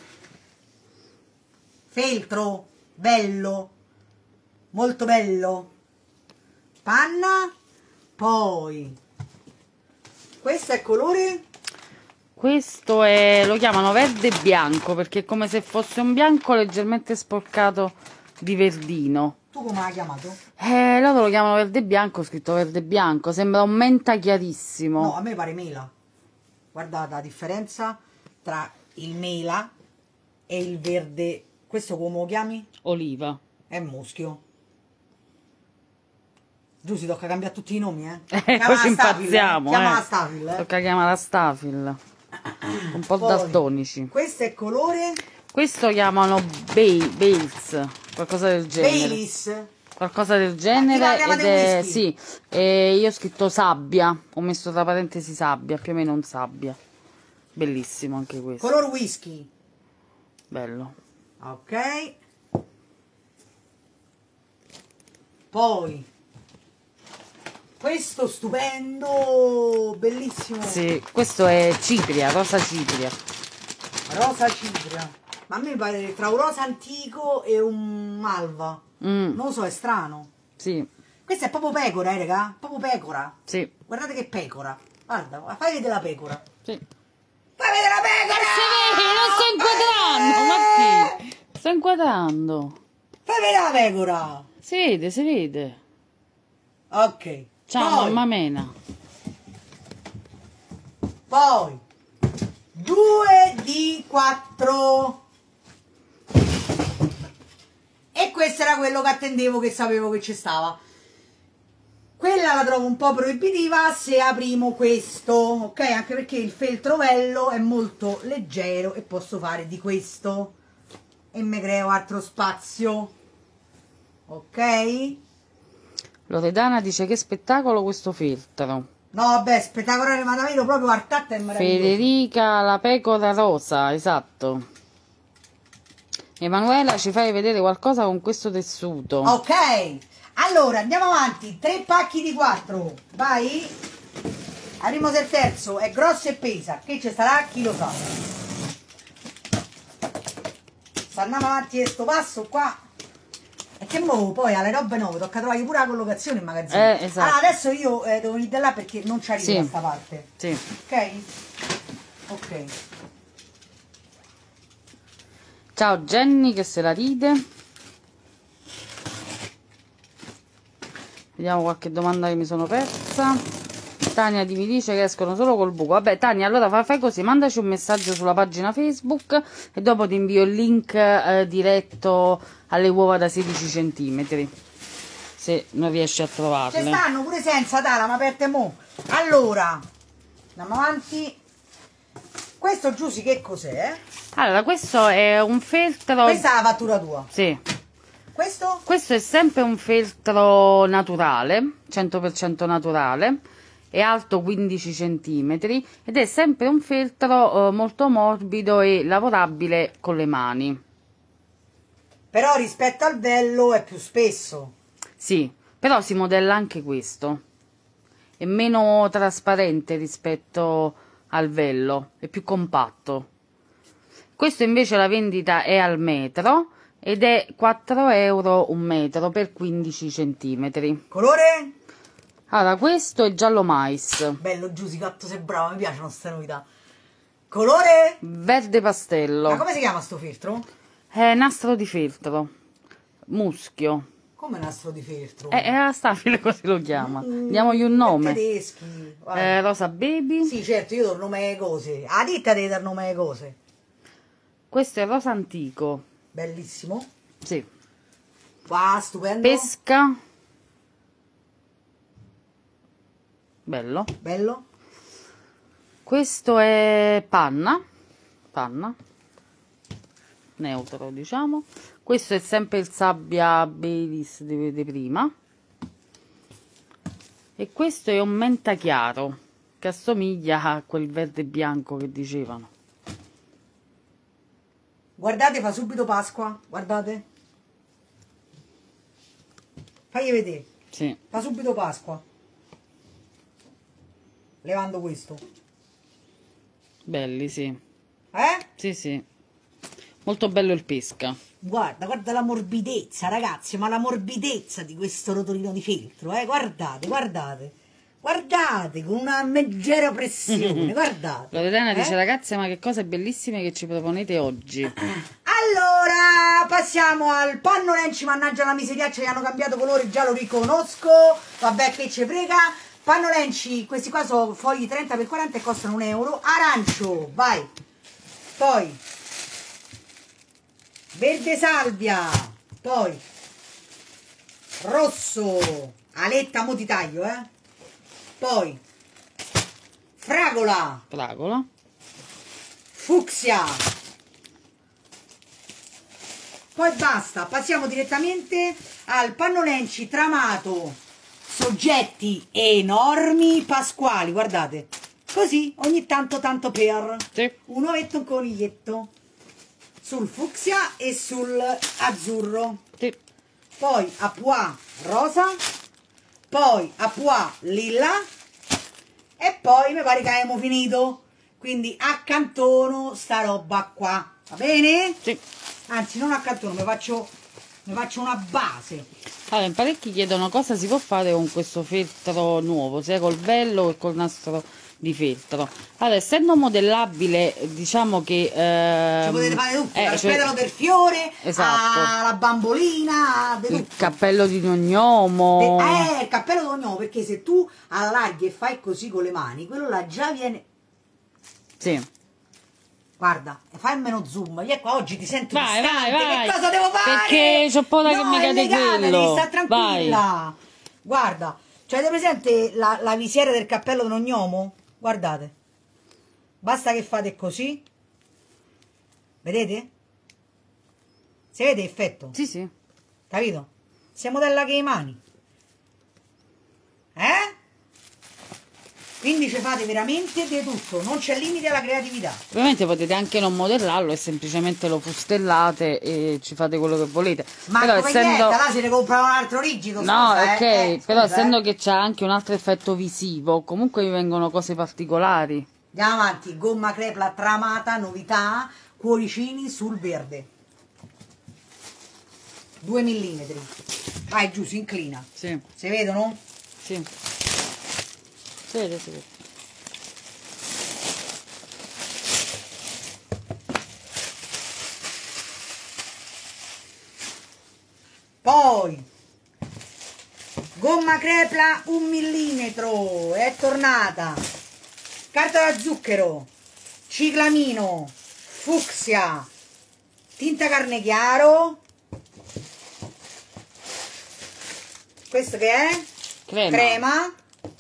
Feltro, bello, molto bello. Panna. Poi questo è il colore? Questo è, lo chiamano verde bianco perché è come se fosse un bianco leggermente sporcato di verdino. Tu come l'hai chiamato? Eh, loro lo chiamano verde bianco, ho scritto verde bianco, sembra un menta chiarissimo. No, a me pare mela. Guardate la differenza tra il mela e il verde. Questo come lo chiami? Oliva. È muschio. Giù si tocca cambiare tutti i nomi, eh? Eh, poi ci impazziamo, Chiama eh. la Stafil, eh? Tocca chiamare la Stafil. Un po' Poi, daltonici. Questo è colore? Questo chiamano Bales, qualcosa del genere. Baileys? Qualcosa del genere ed è, whisky? sì, e io ho scritto sabbia, ho messo tra parentesi sabbia, più o meno un sabbia. Bellissimo anche questo. Color whisky. Bello. Ok. Poi questo stupendo, bellissimo. Sì, questo è cipria, rosa cipria. Rosa cipria. Ma a me pare tra un rosa antico e un malva. Mm. Non lo so, è strano. Sì. Questa è proprio pecora, eh, raga? Proprio pecora. Sì. Guardate che pecora. Guarda, fai vedere la pecora. Sì. Fai vedere la pecora! Si vede, non sto inquadrando, Marti. Sto inquadrando. Fai vedere la pecora. Si vede, si vede. Ok. Ciao, Poi, mamma Mena. Poi due di quattro. E questo era quello che attendevo, che sapevo che ci stava. quella la trovo un po' proibitiva se aprimo questo, ok? Anche perché il feltro vello è molto leggero e posso fare di questo e mi creo altro spazio, ok? Loredana dice che spettacolo questo feltro. No, vabbè, spettacolare, ma davvero proprio artatta è meraviglioso. Federica la pecora rosa, esatto. Emanuela, ci fai vedere qualcosa con questo tessuto. Ok, allora andiamo avanti. Tre pacchi di quattro, vai. Avremo il terzo, è grosso e pesa. Che ci sarà? Chi lo sa. Se andiamo avanti a sto passo qua. E che mo poi alle robe nuove tocca trovare pure la collocazione in magazzino. Eh, esatto. Allora adesso io eh, devo venire da là perché non ci arrivo Sì. da sta parte. Sì. Ok? Ok. Ciao Jenny che se la ride. Vediamo qualche domanda che mi sono persa. Tania mi dice che escono solo col buco. Vabbè Tania, allora fai, fai così, mandaci un messaggio sulla pagina Facebook e dopo ti invio il link eh, diretto alle uova da sedici centimetri, se non riesci a Ci trovarle. stanno pure senza tala, ma aperte mo. Allora, andiamo avanti. Questo Giusy che cos'è? Allora, questo è un feltro... Questa è la fattura tua. Sì. Questo? Questo è sempre un feltro naturale, cento per cento naturale, è alto quindici centimetri ed è sempre un feltro eh, molto morbido e lavorabile con le mani. Però rispetto al vello è più spesso. Sì, però si modella anche questo. È meno trasparente rispetto al vello, è più compatto. Questo invece la vendita è al metro ed è quattro euro un metro per quindici centimetri. Colore? Allora, questo è giallo mais, Bello Giusy, quanto sei bravo, mi piacciono queste novità. Colore? verde Ma pastello, come si chiama sto filtro? è nastro di feltro, muschio, Come nastro di feltro? è, è la stabile così lo chiama. Mm, Diamogli un nome. Tedeschi. Guarda. Eh, rosa baby, Sì, certo, io do il nome alle cose. A ditta devi dare il nome alle cose. questo è rosa antico, Bellissimo. sì, Wow, stupendo. pesca, bello. Bello. Questo è panna, panna, neutro diciamo. Questo è sempre il sabbia Baileys di, di prima. E questo è un menta chiaro, che assomiglia a quel verde bianco che dicevano. Guardate, fa subito Pasqua. Guardate. Fagli vedere. Sì, Fa subito Pasqua. Levando questo. belli, sì. Eh? Sì, sì. Molto bello il pesca. Guarda, guarda la morbidezza, ragazzi, ma la morbidezza di questo rotolino di feltro, eh? Guardate, guardate. Guardate, con una leggera pressione, guardate. Loredana eh? dice, ragazze, ma che cose bellissime che ci proponete oggi. Allora, passiamo al panno lenci, mannaggia la miseriaccia, gli hanno cambiato colore, già lo riconosco, vabbè che ci frega. Panno lenci, questi qua sono fogli trenta per quaranta e costano un euro. Arancio, vai. Poi, verde salvia, poi, rosso, aletta, mo ti taglio, eh. Poi, fragola, Fragola. fucsia. Poi basta, passiamo direttamente al panno lenci tramato, soggetti enormi pasquali, guardate, così ogni tanto tanto per Sì. un ovetto, un coniglietto sul fucsia e sul azzurro, Sì. poi a pois rosa, poi a pois lilla e poi mi pare che abbiamo finito, quindi accantono sta roba qua, va bene? Sì. Anzi, non accantono, mi faccio, mi faccio una base. Allora, in parecchi chiedono cosa si può fare con questo feltro nuovo, sia col vello che col nastro di feltro. Allora, essendo modellabile, diciamo che... ehm, Ci potete fare tutto, eh, dal cioè, pedalo del fiore esatto. alla bambolina, di il tutto. cappello di gnomo. De- eh, il cappello d'ognomo, perché se tu allarghi e fai così con le mani, quello là già viene... Sì. Guarda, fai meno zoom, io qua oggi ti sento Vai, distante, vai, vai. che cosa devo fare? Perché c'ho paura no, che mi è cade legale, quello. devi stare tranquilla. Guarda, Cioè, avete presente la, la visiera del cappello di un gnomo? Guardate. Basta che fate così. Vedete? Si vede l'effetto? Sì, sì. Capito? Si modella che le mani. Eh? Quindi ci fate veramente di tutto, non c'è limite alla creatività. Ovviamente potete anche non modellarlo e semplicemente lo fustellate e ci fate quello che volete. Ma Però come essendo... niente, là se ne compra un altro rigido, No, scusa, ok, eh, eh, però scusa, essendo eh. che c'ha anche un altro effetto visivo, comunque vi vengono cose particolari. Andiamo avanti, gomma crepla tramata, novità, cuoricini sul verde. due millimetri. Vai giù, si inclina. Sì, Si vedono? sì. Si vede, si vede. Poi gomma crepla un millimetro, è tornata. Carta da zucchero, ciclamino, fucsia, tinta carne chiaro. Questo che è? Crema. Crema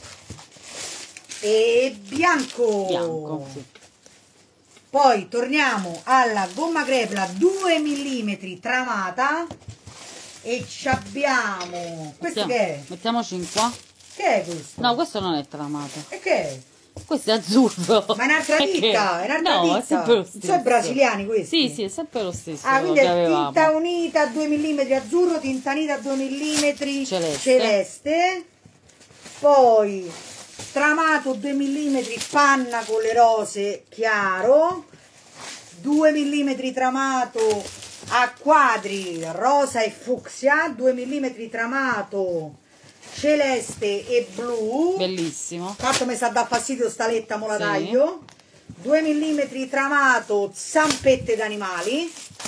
e bianco. Bianco, sì. Poi torniamo alla gomma crepla due millimetri tramata e ci abbiamo questo Mettiamo- che è? Mettiamoci in qua. Che è questo? No, questo non è tramato. E che è? Questo è azzurro. Ma è un'altra Perché? ditta, è un'altra No, ditta. è sempre lo stesso. Sono brasiliani questi? Sì, sì, è sempre lo stesso. Ah, quindi che è avevamo. tinta unita due millimetri azzurro, tinta unita due millimetri Celeste. celeste. Poi tramato due millimetri panna con le rose chiaro, due millimetri tramato a quadri rosa e fucsia, due millimetri tramato celeste e blu. Bellissimo. Tanto mi sa da fastidio sta letta, mo la Sì. taglio. due millimetri tramato zampette d'animali.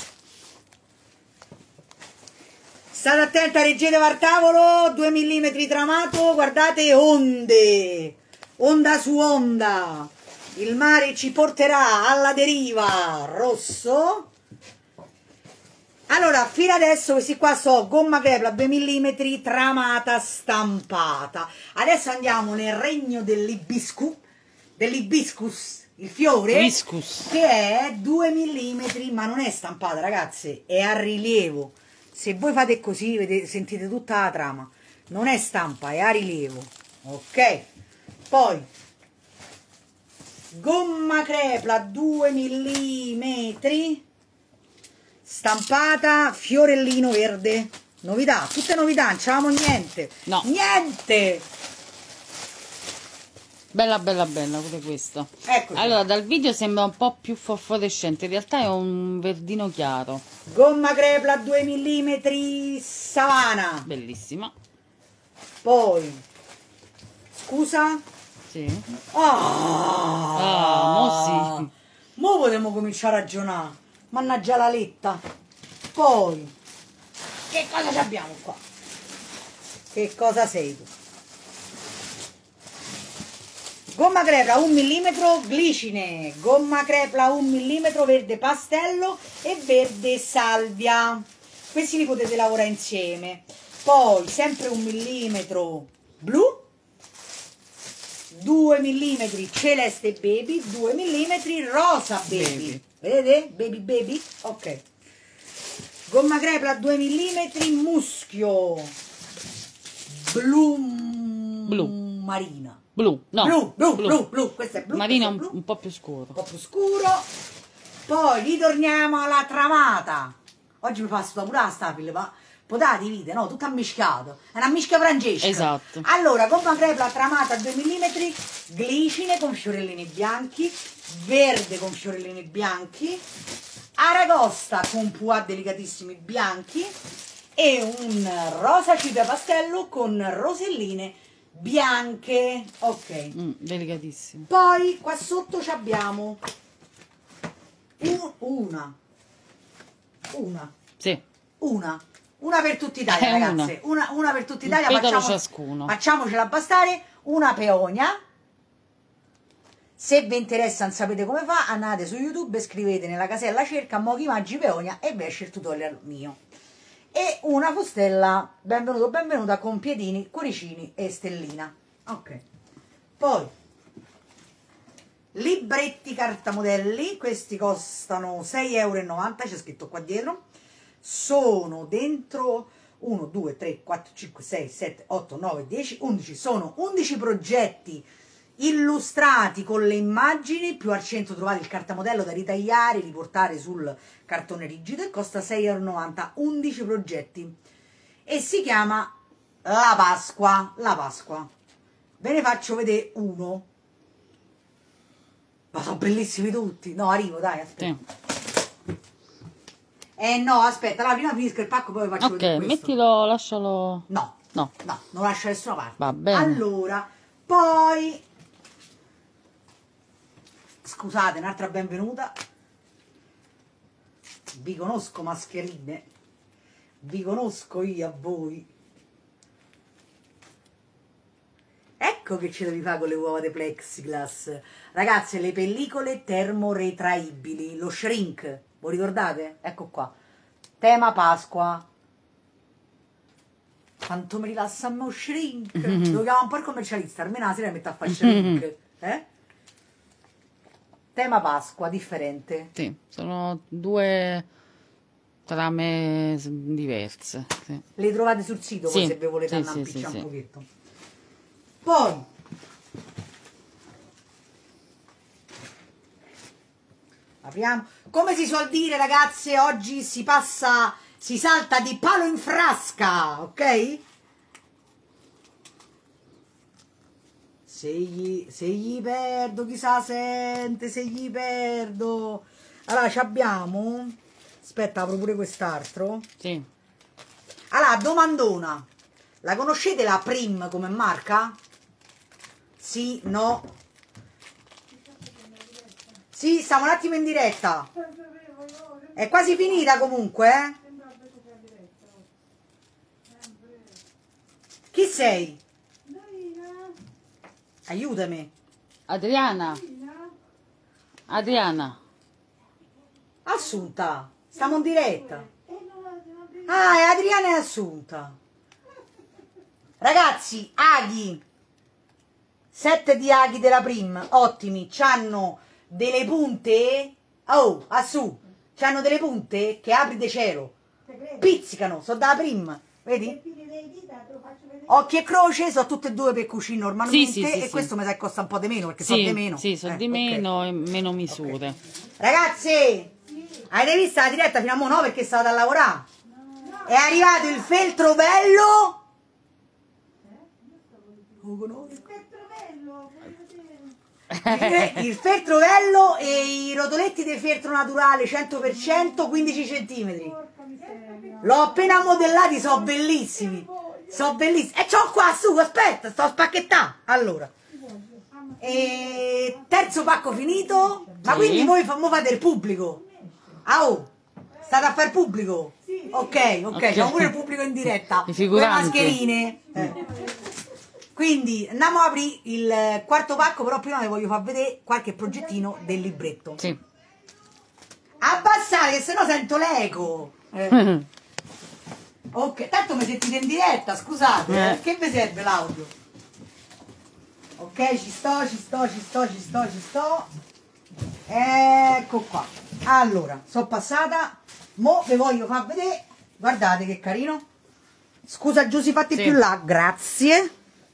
State attenti, reggete al tavolo. due millimetri tramato, guardate, onde. Onda su onda. Il mare ci porterà alla deriva. Rosso. Allora, fino adesso questi qua so gomma crepla due millimetri tramata stampata. Adesso andiamo nel regno dell'ibiscu, dell'ibiscus, il fiore, Hibiscus. che è due millimetri, ma non è stampata, ragazze, è a rilievo. Se voi fate così, vedete, sentite tutta la trama. Non è stampa, è a rilievo. Ok? Poi gomma crepla due millimetri stampata fiorellino verde. Novità, tutte novità, non c'avevamo niente. No. Niente. Bella, bella, bella pure questo. Eccoci. Allora, dal video sembra un po' più fosforescente, in realtà è un verdino chiaro. Gomma crepla due millimetri savana. Bellissima. Poi scusa. Sì. Ah, Ah, mo sì. Mo potremmo cominciare a ragionare. Mannaggia la letta. Poi che cosa ci abbiamo qua? Che cosa sei tu? Gomma crepla un millimetro glicine, gomma crepla un millimetro verde pastello e verde salvia. Questi li potete lavorare insieme. Poi sempre un millimetro blu, due millimetri celeste baby, due millimetri rosa baby. Baby. Vedete? Baby baby? Ok. Gomma crepla due millimetri muschio, blu, Blu. marina. Blu, no. Blu, blu, blu, blu, questo è blu. Marino un, questo è blu, un po' più scuro. un po' più scuro. Poi ritorniamo alla tramata. Oggi mi fa sta pure la stapile, ma potete vite, no? Tutto ammischiato. È una mischia francesca. Esatto. Allora, gomma crepla tramata due millimetri, glicine con fiorellini bianchi, verde con fiorellini bianchi, aragosta con puà delicatissimi bianchi e un rosa cipria pastello con roselline bianche. Ok. Mm, delicatissimo. Poi qua sotto ci abbiamo un- una, una, Sì. una, una per tutta Italia, È ragazze. Una, una per tutta Un Italia. petalo Facciamo, ciascuno. facciamocela bastare. Una peonia. Se vi interessa, non sapete come fa, andate su YouTube e scrivete nella casella cerca Mochi Maggi Peonia e vi esce il tutorial mio. e una fustella benvenuto benvenuta con piedini, cuoricini e stellina. Ok, poi libretti cartamodelli, questi costano sei e novanta euro, c'è scritto qua dietro, sono dentro uno, due, tre, quattro, cinque, sei, sette, otto, nove, dieci, undici, sono undici progetti illustrati con le immagini, più al centro trovate il cartamodello da ritagliare, riportare sul cartone rigido e costa sei e novanta euro, undici progetti e si chiama La Pasqua, La Pasqua. Ve ne faccio vedere uno, ma sono bellissimi tutti. No, arrivo, dai, aspetta. Sì. Eh no, aspetta, la prima finisco il pacco, poi vi faccio ok, vedere questo. mettilo, lascialo. No, no, no, non lascio da nessuna parte. Va bene. Allora, poi scusate, un'altra benvenuta. Vi conosco, mascherine, vi conosco io a voi. Ecco che ce devi fare con le uova di plexiglass. Ragazze, le pellicole termoretraibili, lo shrink, voi ricordate? Ecco qua, tema Pasqua. Quanto mi rilassa a me lo shrink. Mm-hmm. Devo chiamare un po' il commercialista, almeno la sera mi metto a fare shrink. Mm-hmm. Eh? Tema Pasqua, differente. Sì, sono due trame diverse. Sì. Le trovate sul sito, sì, se vi volete sì, andare a impicciare sì, un sì. pochetto. Poi apriamo. Come si suol dire, ragazze, oggi si passa, si salta di palo in frasca, ok? Se gli, se gli perdo, chissà sente, se gli perdo. Allora, ci abbiamo. Aspetta, apro pure quest'altro. Sì. Allora, domandona. La conoscete la Prim come marca? Sì, no. Sì, stiamo un attimo in diretta. È quasi finita comunque, eh? Chi sei? Aiutami. Adriana. Adriana. Assunta. Stiamo in diretta. Ah, è Adriana è Assunta. Ragazzi, aghi. Sette di aghi della Prim, ottimi. C'hanno delle punte. Oh, assù. C'hanno delle punte che apri de cielo. Pizzicano, sono da Prim. Vedi? Occhi e croce sono tutte e due per cucina normalmente, sì, sì, sì, e sì. Questo mi sa che costa un po' di meno perché sì, sono di meno. Sì, sono eh, di meno okay. E meno misure. Okay. Ragazzi, sì. Avete visto la diretta fino a mo'? No, perché stavo a lavorare. No. È arrivato il feltro bello. Lo conosco. Il feltro bello. Il feltro bello e i rotoletti di feltro naturale cento per cento, quindici centimetri. L'ho appena modellati, sono bellissimi. Sono bellissimi. E c'ho qua su, aspetta, sto a spacchettà. Allora. E terzo pacco finito. Ma sì. Quindi voi mo fate il pubblico. Ah, oh. State a fare il pubblico? Ok, ok, okay. C'è pure il pubblico in diretta. Con le mascherine. Eh. Quindi andiamo a aprire il quarto pacco, però prima vi voglio far vedere qualche progettino del libretto. Sì. Abbassate, che sennò sento l'eco. Eh. Ok, tanto mi sentite in diretta, scusate, eh. Eh, che vi serve l'audio? Ok, ci sto, ci sto, ci sto, ci sto, ci sto. Ecco qua. Allora, sono passata. Mo vi voglio far vedere. Guardate che carino. Scusa Giusy, fatti sì. Più là, grazie.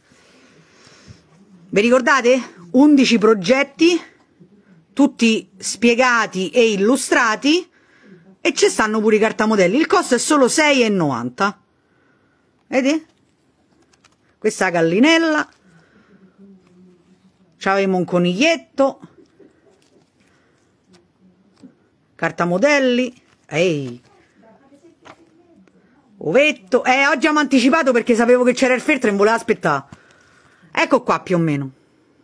Vi ricordate? undici progetti, tutti spiegati e illustrati. E ci stanno pure i cartamodelli. Il costo è solo sei e novanta. Vedi? Questa è la gallinella. C'avevamo un coniglietto. Cartamodelli. Ehi. Ovetto. Eh, oggi abbiamo anticipato perché sapevo che c'era il feltro e non volevo aspettare. Ecco qua più o meno.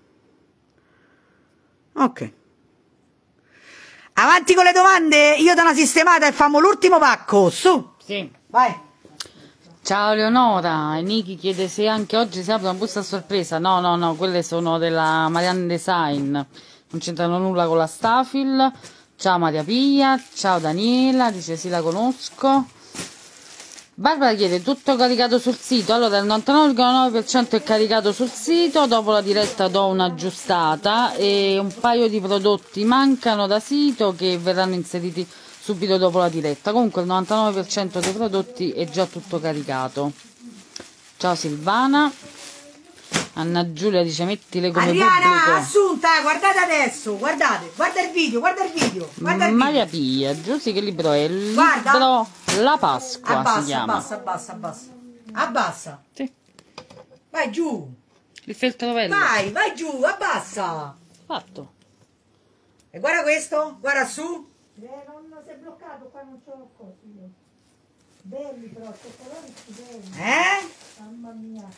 Ok. Avanti con le domande, io do una sistemata e famo l'ultimo pacco, su! Sì. Vai! Ciao Leonora, Niki chiede se anche oggi si apre una busta a sorpresa. No, no, no, quelle sono della Marianne Design, non c'entrano nulla con la Stafil. Ciao Maria Pia, ciao Daniela, dice sì la conosco. Barbara chiede tutto caricato sul sito. Allora il novantanove virgola nove per cento è caricato sul sito, dopo la diretta do un'aggiustata e un paio di prodotti mancano da sito che verranno inseriti subito dopo la diretta. Comunque il novantanove per cento dei prodotti è già tutto caricato. Ciao Silvana. Anna Giulia dice mettile come Adriana, pubblico. Assunta, guardate adesso, guardate, guarda il video, guarda il video, guarda il Maria video. Pia, Giussi che libro è? Il Guarda. libro La Pasqua Abbassa, si chiama. abbassa, abbassa, abbassa. Abbassa. Sì. Vai giù. Il feltrovello. Vai, vai giù, abbassa. Fatto. E guarda questo, guarda su. Eh, non si è bloccato, qua non ce l'ho così io. Belli però, che colori stupendi. Eh? Mamma mia.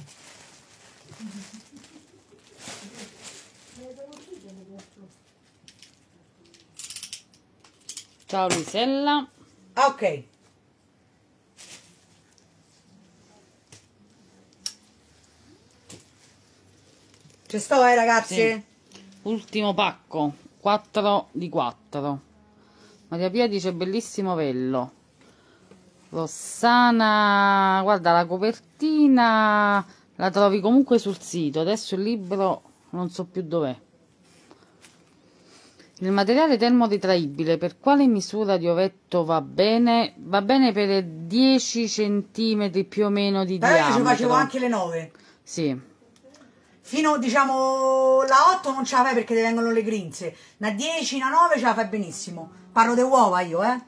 Vedo uscite questo. Ciao Luisella. Ok. Ci sto, eh ragazzi? Sì. Ultimo pacco, quattro di quattro. Maria Pia dice bellissimo vello. Rossana, guarda la copertina la trovi comunque sul sito, adesso il libro non so più dov'è. Il materiale termoritraibile per quale misura di ovetto va bene? Va bene per dieci centimetri più o meno di Però io diametro. ci facevo anche le nove. Sì. Fino, diciamo, la otto non ce la fai perché ti vengono le grinze. Da dieci, una nove ce la fai benissimo. Parlo di uova io, eh.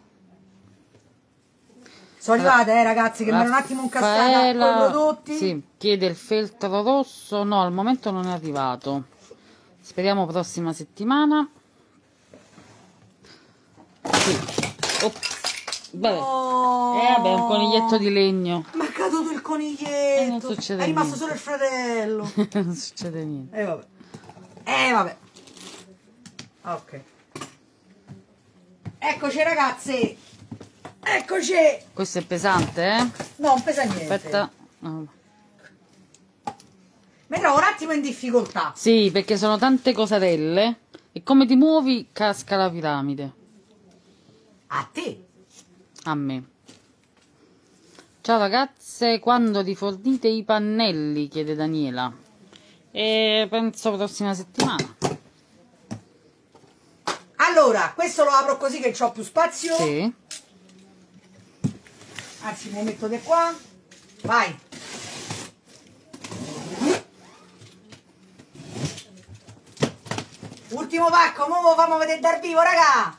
Sono arrivate, eh, ragazzi, che mi ero un attimo incastrata con i Raffaella, prodotti. sì, chiede il feltro rosso. No, al momento non è arrivato. Speriamo prossima settimana. Sì. Ops. Vabbè. Oh. Eh, vabbè, un coniglietto di legno. Ma è caduto il coniglietto. Eh, non succede è rimasto niente. solo il fratello. Non succede niente. E eh, vabbè. Eh vabbè. Ok. Eccoci ragazzi. Eccoci. Questo è pesante, eh? No, non pesa niente. Aspetta. No. Mi trovo un attimo in difficoltà. Sì, perché sono tante cosarelle e come ti muovi casca la piramide. A te. A me. Ciao ragazze, quando rifornite i pannelli? Chiede Daniela. E penso prossima settimana. Allora, questo lo apro così che ho più spazio. Sì. Anzi, me lo metto di qua. Vai. Ultimo pacco, mo lo fammo vedere dal vivo, raga.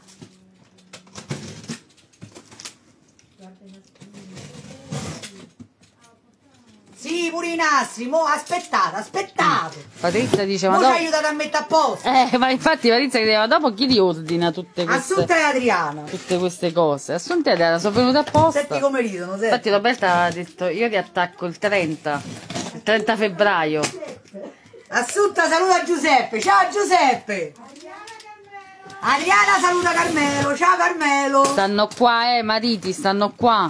Sì, pure i nastri, mo aspettate, aspettate. Patrizia dice, ma Mo ci dopo... aiutate a mettere a posto. Eh, ma infatti Patrizia chiede, ma dopo chi li ordina tutte queste, Assunta e Adriana. tutte queste cose? Assunta e Adriana sono venute apposta. Senti come ridono, senti. Infatti Roberta ha detto, io ti attacco il trenta, il trenta febbraio. Assunta saluta Giuseppe, ciao Giuseppe. Adriana saluta Carmelo, ciao Carmelo. Stanno qua, eh, mariti, stanno qua.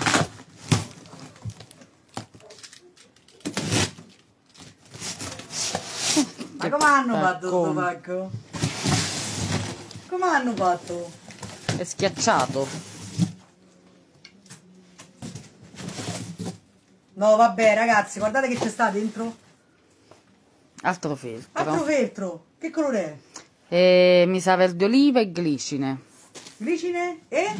Ma come hanno Che fatto questo paccone. pacco? Come hanno fatto? È schiacciato. No vabbè ragazzi, guardate che c'è sta dentro. Altro feltro. Altro feltro. Che colore è? E mi sa verde oliva e glicine. Glicine e?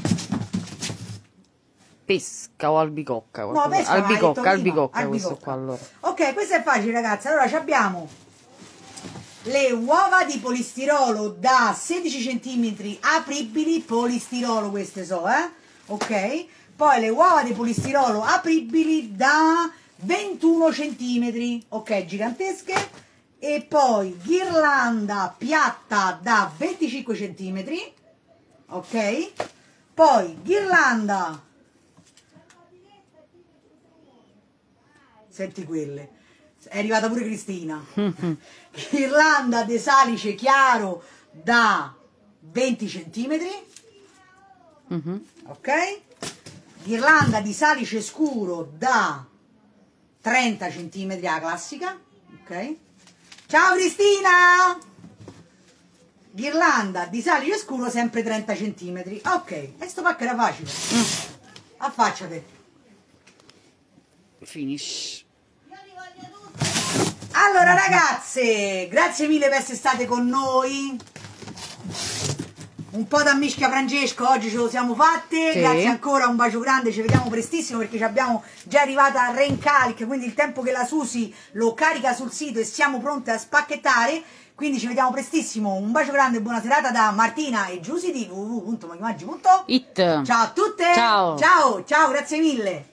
Pesca o albicocca. No, qualcosa. pesca, ma hai detto albicocca, prima. albicocca questo Albicocca. qua allora. Ok, questo è facile ragazzi. Allora ci abbiamo le uova di polistirolo da sedici centimetri apribili, polistirolo queste so, eh? Ok? Poi le uova di polistirolo apribili da ventuno centimetri, ok, gigantesche. E poi ghirlanda piatta da venticinque centimetri, ok? Poi ghirlanda, senti quelle, è arrivata pure Cristina. Ghirlanda di salice chiaro da venti centimetri, Mhm. ok? Ghirlanda di salice scuro da trenta centimetri, la classica, ok? Ciao Cristina! Ghirlanda di salice scuro sempre trenta centimetri, ok, e sto pacco era facile. Affacciate. finish. Allora ragazze, grazie mille per essere state con noi. Un po' da mischia Francesco, oggi ce lo siamo fatte, Sì. Grazie ancora, un bacio grande, ci vediamo prestissimo perché ci abbiamo già arrivata a Rencalic, quindi il tempo che la Susi lo carica sul sito e siamo pronte a spacchettare, quindi ci vediamo prestissimo, un bacio grande e buona serata da Martina e Giusy di w w w punto magimaggi punto it. It. Ciao a tutte, Ciao. ciao, ciao, grazie mille.